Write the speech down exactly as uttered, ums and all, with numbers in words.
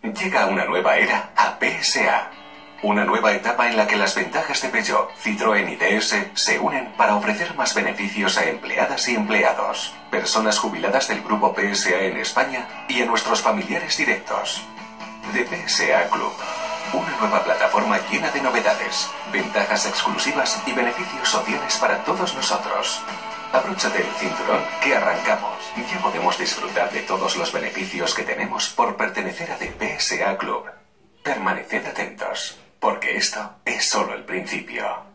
Llega una nueva era a P S A. Una nueva etapa en la que las ventajas de Peugeot, Citroën y D S se unen para ofrecer más beneficios a empleadas y empleados, personas jubiladas del grupo P S A en España y a nuestros familiares directos. The P S A Club. Una nueva plataforma llena de novedades, ventajas exclusivas y beneficios sociales para todos nosotros. Abróchate el cinturón que arrancamos. Ya podemos disfrutar de todos los beneficios que tenemos por pertenecer a The P S A Club. Permaneced atentos, porque esto es solo el principio.